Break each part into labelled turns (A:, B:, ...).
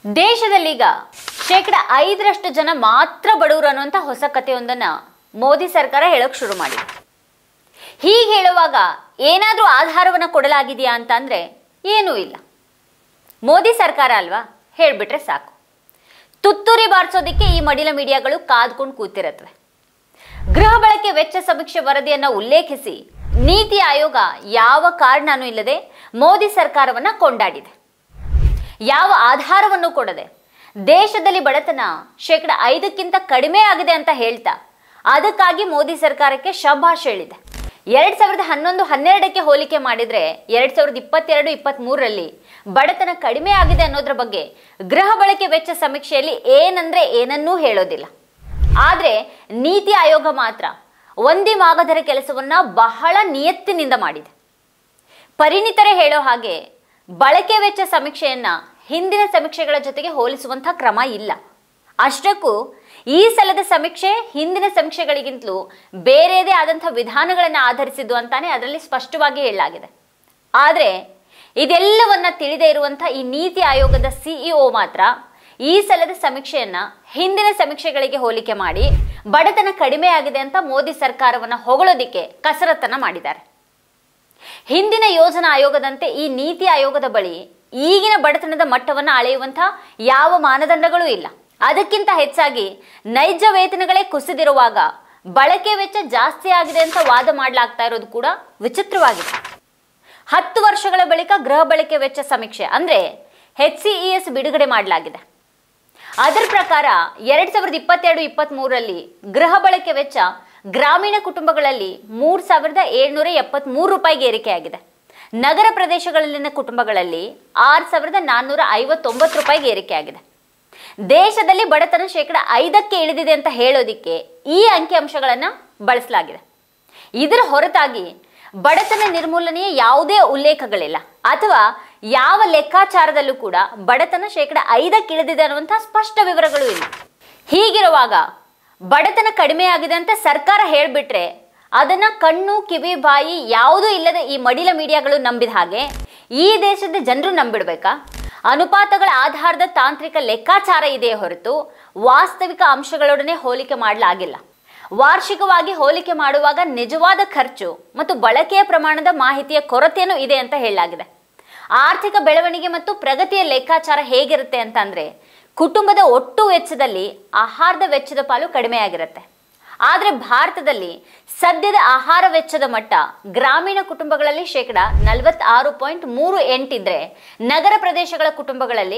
A: ದೇಶದಲ್ಲೀಗ 5% ಜನ ಮಾತ್ರ ಬಡವರು ಅನ್ನುವಂಥ ಹೊಸ ಕಥೆಯೊಂದನ್ನು ಮೋದಿ ಸರ್ಕಾರ ಹೇಳೋಕೆ ಶುರು ಮಾಡಿದೆ. ಹೀಗೆ ಹೇಳುವಾಗ ಏನಾದರೂ ಆಧಾರವನ್ನು ಕೊಡಲಾಗಿದೆಯಾ ಅಂತಂದರೆ ಏನೂ ಇಲ್ಲ. ಮೋದಿ ಸರ್ಕಾರ ಅಲ್ವಾ, ಹೇಳಿಬಿಟ್ರೆ ಸಾಕು. ತುತ್ತೂರಿ ಬಾರಿಸೋದಕ್ಕೆ ಈ ಮಡಿಲ ಮೀಡಿಯಾಗಳು ಕಾದ್ಕೊಂಡು ಕೂತಿರತ್ವೆ. ಗೃಹ ಬಳಕೆ ವೆಚ್ಚ ಸಮೀಕ್ಷೆ ವರದಿಯನ್ನು ಉಲ್ಲೇಖಿಸಿ ನೀತಿ ಆಯೋಗ ಯಾವ ಕಾರಣನೂ ಇಲ್ಲದೆ ಮೋದಿ ಸರ್ಕಾರವನ್ನು ಕೊಂಡಾಡಿದೆ. ಯಾವ ಆಧಾರವನ್ನು ಕೊಡದೆ ದೇಶದಲ್ಲಿ ಬಡತನ 5% ಕಡಿಮೆ ಆಗಿದೆ ಅಂತ ಹೇಳ್ತಾ ಅದಕ್ಕಾಗಿ ಮೋದಿ ಸರ್ಕಾರಕ್ಕೆ ಶಭಾಷ್ ಹೇಳಿದೆ. 2011-12ಕ್ಕೆ ಹೋಲಿಕೆ ಮಾಡಿದರೆ 2022-23ರಲ್ಲಿ ಬಡತನ ಕಡಿಮೆ ಆಗಿದೆ ಅನ್ನೋದ್ರ ಬಗ್ಗೆ ಗೃಹ ಬಳಕೆ ವೆಚ್ಚ ಸಮೀಕ್ಷೆಯಲ್ಲಿ ಏನನ್ನೂ ಹೇಳೋದಿಲ್ಲ. ಆದರೆ ನೀತಿ ಆಯೋಗ ಮಾತ್ರ ಒಂದೇ ಮಾಗದರ ಕೆಲಸವನ್ನ ಬಹಳ ನಿಯತ್ತಿನಿಂದ ಮಾಡಿದೆ. ಪರಿಣಿತರೇ ಹೇಳೋ ಹಾಗೆ ಬಳಕೆ ವೆಚ್ಚ ಸಮೀಕ್ಷೆಯನ್ನ ಹಿಂದಿನ ಸಮೀಕ್ಷೆಗಳ ಜೊತೆಗೆ ಹೋಲಿಸುವಂಥ ಕ್ರಮ ಇಲ್ಲ. ಅಷ್ಟಕ್ಕೂ ಈ ಸಲದ ಸಮೀಕ್ಷೆ ಹಿಂದಿನ ಸಮೀಕ್ಷೆಗಳಿಗಿಂತಲೂ ಬೇರೆಯದೇ ಆದಂಥ ವಿಧಾನಗಳನ್ನು ಆಧರಿಸಿದ್ದು ಅಂತಾನೆ ಅದರಲ್ಲಿ ಸ್ಪಷ್ಟವಾಗಿ ಹೇಳಲಾಗಿದೆ. ಆದರೆ ಇದೆಲ್ಲವನ್ನ ತಿಳಿದೇ ಇರುವಂಥ ಈ ನೀತಿ ಆಯೋಗದ ಸಿಇಒ ಮಾತ್ರ ಈ ಸಲದ ಸಮೀಕ್ಷೆಯನ್ನ ಹಿಂದಿನ ಸಮೀಕ್ಷೆಗಳಿಗೆ ಹೋಲಿಕೆ ಮಾಡಿ ಬಡತನ ಕಡಿಮೆ ಆಗಿದೆ ಅಂತ ಮೋದಿ ಸರ್ಕಾರವನ್ನು ಹೊಗಳೋದಿಕ್ಕೆ ಕಸರತ್ತನ್ನ ಮಾಡಿದ್ದಾರೆ. ಹಿಂದಿನ ಯೋಜನಾ ಆಯೋಗದಂತೆ ಈ ನೀತಿ ಆಯೋಗದ ಬಳಿ ಈಗಿನ ಬಡತನದ ಮಟ್ಟವನ್ನು ಅಳೆಯುವಂಥ ಯಾವ ಮಾನದಂಡಗಳೂ ಇಲ್ಲ. ಅದಕ್ಕಿಂತ ಹೆಚ್ಚಾಗಿ ನೈಜ ವೇತನಗಳೇ ಕುಸಿದಿರುವಾಗ ಬಳಕೆ ವೆಚ್ಚ ಜಾಸ್ತಿ ಆಗಿದೆ ಅಂತ ವಾದ ಮಾಡಲಾಗ್ತಾ ಇರೋದು ಕೂಡ ವಿಚಿತ್ರವಾಗಿದೆ. 10 ವರ್ಷಗಳ ಬಳಿಕ ಗೃಹ ಬಳಕೆ ವೆಚ್ಚ ಸಮೀಕ್ಷೆ ಅಂದ್ರೆ HCES ಬಿಡುಗಡೆ ಮಾಡಲಾಗಿದೆ. ಅದರ ಪ್ರಕಾರ 2022-23ರಲ್ಲಿ ಗೃಹ ಬಳಕೆ ವೆಚ್ಚ ಗ್ರಾಮೀಣ ಕುಟುಂಬಗಳಲ್ಲಿ 3,773 ರೂಪಾಯಿಗೆ ಏರಿಕೆಯಾಗಿದೆ. ನಗರ ಪ್ರದೇಶಗಳಲ್ಲಿನ ಕುಟುಂಬಗಳಲ್ಲಿ 6,459 ರೂಪಾಯಿಗೆ ಏರಿಕೆಯಾಗಿದೆ. ದೇಶದಲ್ಲಿ ಬಡತನ 5%ಕ್ಕೆ ಇಳಿದಿದೆ ಅಂತ ಹೇಳೋದಿಕ್ಕೆ ಈ ಅಂಕಿಅಂಶಗಳನ್ನು ಬಳಸಲಾಗಿದೆ. ಇದರ ಹೊರತಾಗಿ ಬಡತನ ನಿರ್ಮೂಲನೆಯ ಯಾವುದೇ ಉಲ್ಲೇಖಗಳಿಲ್ಲ ಅಥವಾ ಯಾವ ಲೆಕ್ಕಾಚಾರದಲ್ಲೂ ಕೂಡ ಬಡತನ 5%ಕ್ಕೆ ಇಳಿದಿದೆ ಅನ್ನುವಂಥ ಸ್ಪಷ್ಟ ವಿವರಗಳು ಇಲ್ಲ. ಹೀಗಿರುವಾಗ ಬಡತನ ಕಡಿಮೆ ಆಗಿದೆ ಅಂತ ಸರ್ಕಾರ ಹೇಳಿಬಿಟ್ರೆ ಅದನ್ನ ಕಣ್ಣು ಕಿವಿ ಬಾಯಿ ಯಾವುದೂ ಇಲ್ಲದೆ ಈ ಮಡಿಲ ಮೀಡಿಯಾಗಳು ನಂಬಿದ ಹಾಗೆ ಈ ದೇಶದ ಜನರು ನಂಬಿಡ್ಬೇಕಾ? ಅನುಪಾತಗಳ ಆಧಾರದ ತಾಂತ್ರಿಕ ಲೆಕ್ಕಾಚಾರ ಇದೆಯೇ ಹೊರತು ವಾಸ್ತವಿಕ ಅಂಶಗಳೊಡನೆ ಹೋಲಿಕೆ ಮಾಡಲಾಗಿಲ್ಲ. ವಾರ್ಷಿಕವಾಗಿ ಹೋಲಿಕೆ ಮಾಡುವಾಗ ನಿಜವಾದ ಖರ್ಚು ಮತ್ತು ಬಳಕೆಯ ಪ್ರಮಾಣದ ಮಾಹಿತಿಯ ಕೊರತೆಯೂ ಇದೆ ಅಂತ ಹೇಳಲಾಗಿದೆ. ಆರ್ಥಿಕ ಬೆಳವಣಿಗೆ ಮತ್ತು ಪ್ರಗತಿಯ ಲೆಕ್ಕಾಚಾರ ಹೇಗಿರುತ್ತೆ ಅಂತಂದ್ರೆ ಕುಟುಂಬದ ಒಟ್ಟು ವೆಚ್ಚದಲ್ಲಿ ಆಹಾರದ ವೆಚ್ಚದ ಪಾಲು ಕಡಿಮೆಯಾಗಿರುತ್ತೆ. ಆದರೆ ಭಾರತದಲ್ಲಿ ಸದ್ಯದ ಆಹಾರ ವೆಚ್ಚದ ಮಟ್ಟ ಗ್ರಾಮೀಣ ಕುಟುಂಬಗಳಲ್ಲಿ 46.38 ಇದ್ರೆ ನಗರ ಪ್ರದೇಶಗಳ ಕುಟುಂಬಗಳಲ್ಲಿ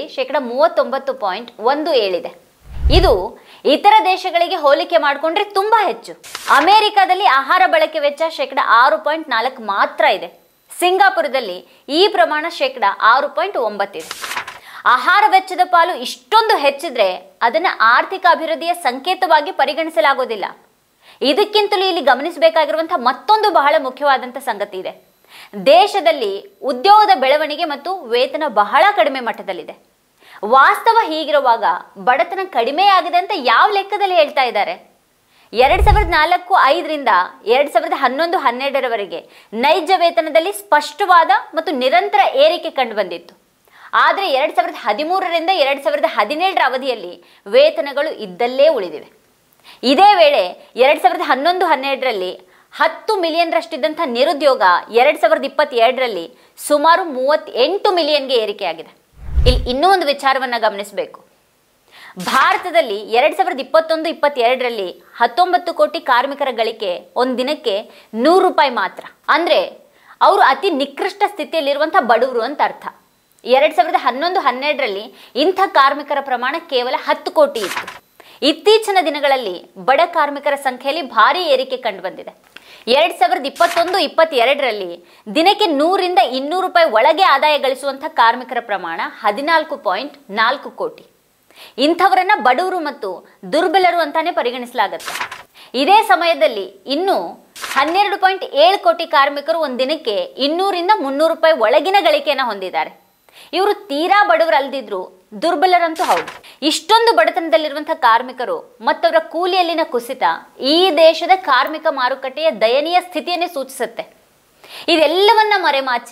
A: 39.17 ಇದೆ. ಇದು ಇತರ ದೇಶಗಳಿಗೆ ಹೋಲಿಕೆ ಮಾಡಿಕೊಂಡ್ರೆ ತುಂಬಾ ಹೆಚ್ಚು. ಅಮೆರಿಕದಲ್ಲಿ ಆಹಾರ ಬಳಕೆ ವೆಚ್ಚ 6.4 ಮಾತ್ರ ಇದೆ. ಸಿಂಗಾಪುರದಲ್ಲಿ ಈ ಪ್ರಮಾಣ 6.9 ಇದೆ. ಆಹಾರ ವೆಚ್ಚದ ಪಾಲು ಇಷ್ಟೊಂದು ಹೆಚ್ಚಿದ್ರೆ ಅದನ್ನು ಆರ್ಥಿಕ ಅಭಿವೃದ್ಧಿಯ ಸಂಕೇತವಾಗಿ ಪರಿಗಣಿಸಲಾಗೋದಿಲ್ಲ. ಇದಕ್ಕಿಂತಲೂ ಇಲ್ಲಿ ಗಮನಿಸಬೇಕಾಗಿರುವಂತಹ ಮತ್ತೊಂದು ಬಹಳ ಮುಖ್ಯವಾದಂಥ ಸಂಗತಿ ಇದೆ. ದೇಶದಲ್ಲಿ ಉದ್ಯೋಗದ ಬೆಳವಣಿಗೆ ಮತ್ತು ವೇತನ ಬಹಳ ಕಡಿಮೆ ಮಟ್ಟದಲ್ಲಿದೆ. ವಾಸ್ತವ ಹೀಗಿರುವಾಗ ಬಡತನ ಕಡಿಮೆಯಾಗಿದೆ ಅಂತ ಯಾವ ಲೆಕ್ಕದಲ್ಲಿ ಹೇಳ್ತಾ ಇದ್ದಾರೆ? 2004-5ರಿಂದ 2011-12ರವರೆಗೆ ನೈಜ ವೇತನದಲ್ಲಿ ಸ್ಪಷ್ಟವಾದ ಮತ್ತು ನಿರಂತರ ಏರಿಕೆ ಕಂಡುಬಂದಿತ್ತು. ಆದರೆ 2013ರಿಂದ 2017ರ ಅವಧಿಯಲ್ಲಿ ವೇತನಗಳು ಇದ್ದಲ್ಲೇ ಉಳಿದಿವೆ. ಇದೇ ವೇಳೆ 2011-12ರಲ್ಲಿ 10 ಮಿಲಿಯನ್ರಷ್ಟಿದ್ದಂಥ ನಿರುದ್ಯೋಗ 2022ರಲ್ಲಿ ಸುಮಾರು 38 ಮಿಲಿಯನ್ಗೆ ಏರಿಕೆಯಾಗಿದೆ. ಇಲ್ಲಿ ಇನ್ನೂ ಒಂದು ವಿಚಾರವನ್ನು ಗಮನಿಸಬೇಕು. ಭಾರತದಲ್ಲಿ 2021-22ರಲ್ಲಿ 19 ಕೋಟಿ ಕಾರ್ಮಿಕರ ಗಳಿಕೆ ಒಂದು ದಿನಕ್ಕೆ 100 ರೂಪಾಯಿ ಮಾತ್ರ. ಅಂದರೆ ಅವರು ಅತಿ ನಿಕೃಷ್ಟ ಸ್ಥಿತಿಯಲ್ಲಿರುವಂಥ ಬಡವರು ಅಂತ ಅರ್ಥ. 2011-12ರಲ್ಲಿ ಇಂಥ ಕಾರ್ಮಿಕರ ಪ್ರಮಾಣ ಕೇವಲ 10 ಕೋಟಿ ಇತ್ತು. ಇತ್ತೀಚಿನ ದಿನಗಳಲ್ಲಿ ಬಡ ಕಾರ್ಮಿಕರ ಸಂಖ್ಯೆಯಲ್ಲಿ ಭಾರಿ ಏರಿಕೆ ಕಂಡುಬಂದಿದೆ. 2021-22ರಲ್ಲಿ ದಿನಕ್ಕೆ 100ರಿಂದ 200 ರೂಪಾಯಿ ಒಳಗೆ ಆದಾಯ ಗಳಿಸುವಂಥ ಕಾರ್ಮಿಕರ ಪ್ರಮಾಣ 14.4 ಕೋಟಿ. ಇಂಥವರನ್ನ ಬಡವರು ಮತ್ತು ದುರ್ಬಲರು ಅಂತಾನೆ ಪರಿಗಣಿಸಲಾಗುತ್ತೆ. ಇದೇ ಸಮಯದಲ್ಲಿ ಇನ್ನೂ 12.7 ಕೋಟಿ ಕಾರ್ಮಿಕರು ಒಂದು ದಿನಕ್ಕೆ 200ರಿಂದ 300 ರೂಪಾಯಿ ಒಳಗಿನ ಗಳಿಕೆಯನ್ನು ಹೊಂದಿದ್ದಾರೆ. ಇವರು ತೀರಾ ಬಡವರಲ್ದಿದ್ರು ದುರ್ಬಲರಂತೂ ಹೌದು. ಇಷ್ಟೊಂದು ಬಡತನದಲ್ಲಿರುವಂಥ ಕಾರ್ಮಿಕರು ಮತ್ತವರ ಕೂಲಿಯಲ್ಲಿನ ಕುಸಿತ ಈ ದೇಶದ ಕಾರ್ಮಿಕ ಮಾರುಕಟ್ಟೆಯ ದಯನೀಯ ಸ್ಥಿತಿಯನ್ನೇ ಸೂಚಿಸುತ್ತೆ. ಇದೆಲ್ಲವನ್ನ ಮರೆಮಾಚಿ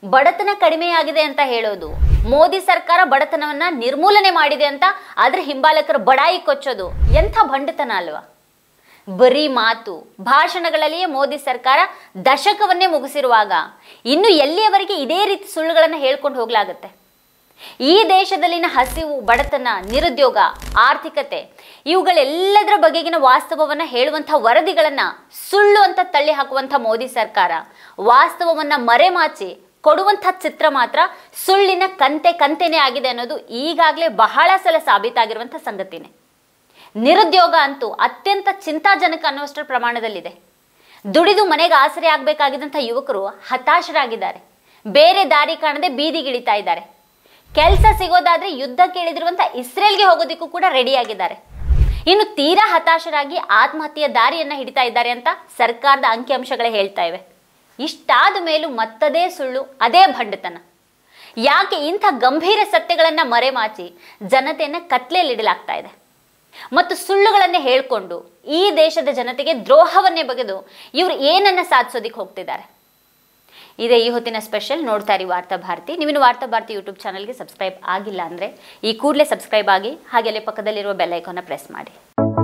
A: ಬಡತನ ಕಡಿಮೆಯಾಗಿದೆ ಅಂತ ಹೇಳೋದು, ಮೋದಿ ಸರ್ಕಾರ ಬಡತನವನ್ನ ನಿರ್ಮೂಲನೆ ಮಾಡಿದೆ ಅಂತ ಅದ್ರ ಹಿಂಬಾಲಕರು ಬಡಾಯಿ ಕೊಚ್ಚೋದು ಎಂಥ ಭಂಡತನ ಅಲ್ವಾ? ಬರೀ ಮಾತು ಭಾಷಣಗಳಲ್ಲಿಯೇ ಮೋದಿ ಸರ್ಕಾರ ದಶಕವನ್ನೇ ಮುಗಿಸಿರುವಾಗ ಇನ್ನು ಎಲ್ಲಿಯವರೆಗೆ ಇದೇ ರೀತಿ ಸುಳ್ಳುಗಳನ್ನು ಹೇಳ್ಕೊಂಡು ಹೋಗ್ಲಾಗತ್ತೆ? ಈ ದೇಶದಲ್ಲಿನ ಹಸಿವು, ಬಡತನ, ನಿರುದ್ಯೋಗ, ಆರ್ಥಿಕತೆ ಇವುಗಳೆಲ್ಲದರ ಬಗೆಗಿನ ವಾಸ್ತವವನ್ನ ಹೇಳುವಂಥ ವರದಿಗಳನ್ನ ಸುಳ್ಳು ಅಂತ ತಳ್ಳಿ ಹಾಕುವಂಥ ಮೋದಿ ಸರ್ಕಾರ ವಾಸ್ತವವನ್ನ ಮರೆಮಾಚಿ ಕೊಡುವಂಥ ಚಿತ್ರ ಮಾತ್ರ ಸುಳ್ಳಿನ ಕಂತೆನೇ ಆಗಿದೆ ಅನ್ನೋದು ಈಗಾಗಲೇ ಬಹಳ ಸಲ ಸಾಬೀತಾಗಿರುವಂಥ ಸಂಗತಿನೇ. ನಿರುದ್ಯೋಗ ಅಂತೂ ಅತ್ಯಂತ ಚಿಂತಾಜನಕ ಅನ್ನುವಷ್ಟರ ಪ್ರಮಾಣದಲ್ಲಿದೆ. ದುಡಿದು ಮನೆಗೆ ಆಸರೆ ಆಗಬೇಕಾಗಿದ್ದಂಥ ಯುವಕರು ಹತಾಶರಾಗಿದ್ದಾರೆ. ಬೇರೆ ದಾರಿ ಕಾಣದೆ ಬೀದಿಗಿಳಿತಾ ಇದ್ದಾರೆ. ಕೆಲಸ ಸಿಗೋದಾದ್ರೆ ಯುದ್ಧಕ್ಕೆ ಇಳಿದಿರುವಂಥ ಇಸ್ರೇಲ್ಗೆ ಹೋಗೋದಕ್ಕೂ ಕೂಡ ರೆಡಿಯಾಗಿದ್ದಾರೆ. ಇನ್ನು ತೀರಾ ಹತಾಶರಾಗಿ ಆತ್ಮಹತ್ಯೆಯ ದಾರಿಯನ್ನ ಹಿಡಿತಾ ಇದ್ದಾರೆ ಅಂತ ಸರ್ಕಾರದ ಅಂಕಿಅಂಶಗಳೇ ಹೇಳ್ತಾ ಇವೆ. ಇಷ್ಟಾದ ಮೇಲೂ ಮತ್ತದೇ ಸುಳ್ಳು, ಅದೇ ಭಂಡತನ. ಯಾಕೆ ಇಂಥ ಗಂಭೀರ ಸತ್ಯಗಳನ್ನ ಮರೆಮಾಚಿ ಜನತೆಯನ್ನ ಕತ್ಲೆಯಲ್ಲಿಡಲಾಗ್ತಾ ಇದೆ? ಮತ್ತು ಸುಳ್ಳುಗಳನ್ನೇ ಹೇಳ್ಕೊಂಡು ಈ ದೇಶದ ಜನತೆಗೆ ದ್ರೋಹವನ್ನೇ ಬಗೆದು ಇವರು ಏನನ್ನ ಸಾಧಿಸೋದಿಕ್ಕೆ ಹೋಗ್ತಿದ್ದಾರೆ? ಇದೇ ಈ ಹೊತ್ತಿನ ಸ್ಪೆಷಲ್. ನೋಡ್ತಾ ಇರಿ ವಾರ್ತಾ ಭಾರತಿ. ನೀವಿನ್ನು ವಾರ್ತಾ ಭಾರತಿ ಯೂಟ್ಯೂಬ್ ಚಾನಲ್ಗೆ ಸಬ್ಸ್ಕ್ರೈಬ್ ಆಗಿಲ್ಲ ಅಂದರೆ ಈ ಕೂಡಲೇ ಸಬ್ಸ್ಕ್ರೈಬ್ ಆಗಿ, ಹಾಗೆ ಪಕ್ಕದಲ್ಲಿರುವ ಬೆಲ್ ಐಕಾನ್ನ ಪ್ರೆಸ್ ಮಾಡಿ.